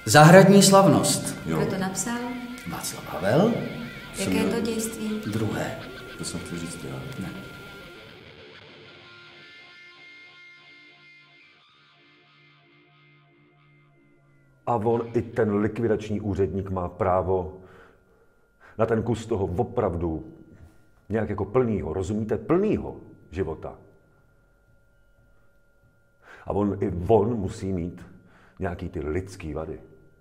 Zahradní slavnost. Kdo to napsal? Václav Havel. Jaké je to dějství? Druhé. To jsem chtěl říct já. Ne. A on i ten likvidační úředník má právo na ten kus toho opravdu nějak jako plnýho, rozumíte? Plnýho života. A on musí mít nějaký ty lidský vady.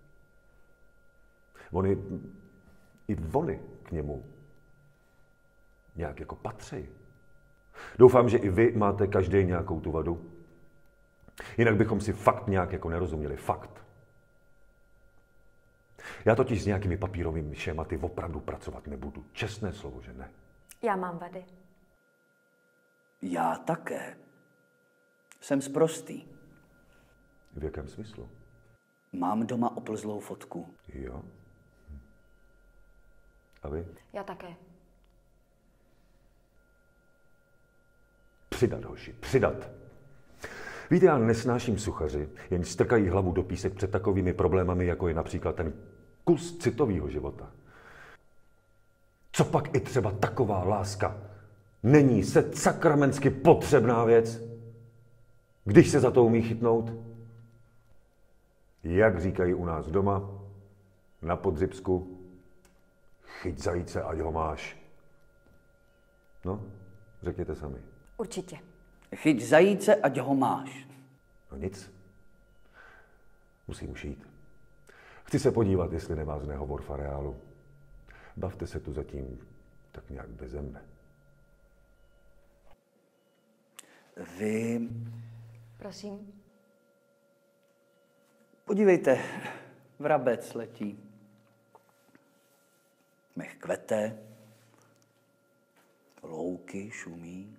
I oni k němu nějak jako patří. Doufám, že i vy máte každý nějakou tu vadu. Jinak bychom si fakt nějak jako nerozuměli. Fakt. Já totiž s nějakými papírovými šématy opravdu pracovat nebudu. Čestné slovo, že ne. Já mám vady. Já také. Jsem sprostý. V jakém smyslu? Mám doma oplzlou fotku. Jo. A vy? Já také. Přidat, hoši, přidat. Víte, já nesnáším suchaři, jen strkají hlavu do písek před takovými problémami, jako je například ten kus citového života. Co pak i třeba taková láska není se sakramensky potřebná věc, když se za to umí chytnout? Jak říkají u nás doma, na Podřibsku, chyť zajíce, ať ho máš. No, řekněte sami. Určitě. Chyť zajíce, ať ho máš. No nic. Musím už jít. Chci se podívat, jestli nevázne hovor v areálu. Bavte se tu zatím tak nějak beze mne. Vy... Prosím. Podívejte, vrabec letí. Mech kvete, louky šumí,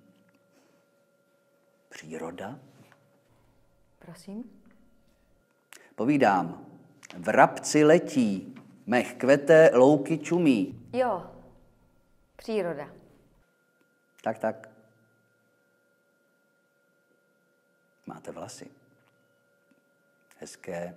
příroda. Prosím. Povídám, vrabci letí, mech kvete, louky čumí. Jo, příroda. Tak. Máte vlasy. Hezké,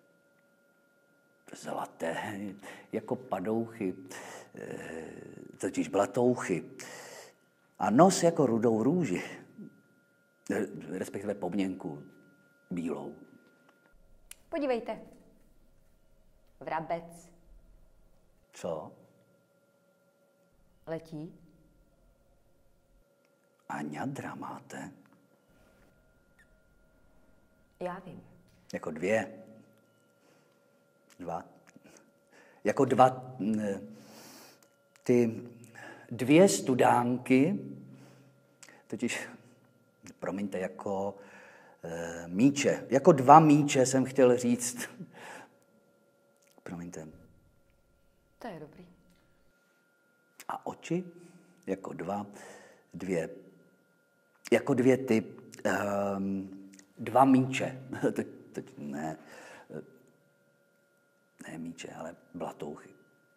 zlaté, jako padouchy, totiž blatouchy. A nos jako rudou růži, respektive pomněnku bílou. Podívejte. Vrabec. Co? Letí. A ňadra máte? Já vím. Jako dvě. Dva. Jako dva... Ty dvě studánky, totiž, promiňte, jako míče. Jako dva míče jsem chtěl říct. Promiňte. To je dobrý. A oči? Jako dvě. Jako dvě ty... dva míče. Ne míče, ale blatouchy.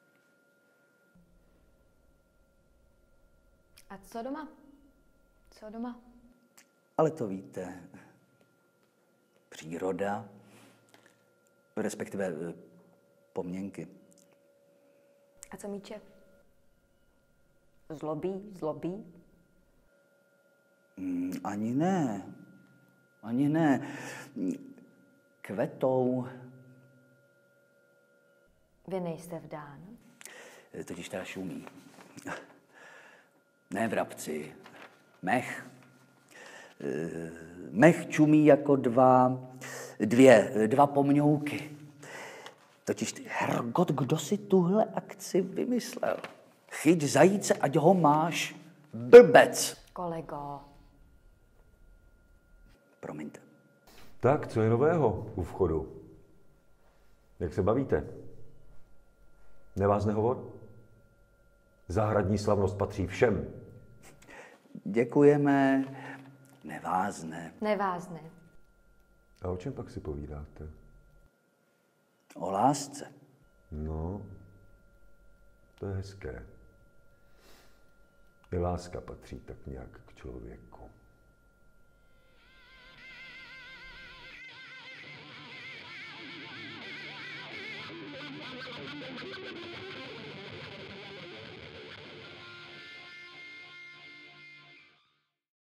A co doma? Co doma? Ale to víte, příroda, respektive pomněnky. A co míče? Zlobí? Ani ne. Kvetou. Vy nejste vdán? Totiž teda šumí. Ne vrabci, mech. Mech čumí jako dva pomňouky. Totiž, hergot, kdo si tuhle akci vymyslel? Chyť zajíce, ať ho máš, blbec. Kolego. Promiňte. Tak, co je nového u vchodu? Jak se bavíte? Nevázne hovor? Zahradní slavnost patří všem. Děkujeme. Nevázne. A o čem pak si povídáte? O lásce. No, to je hezké. I láska patří tak nějak k člověku.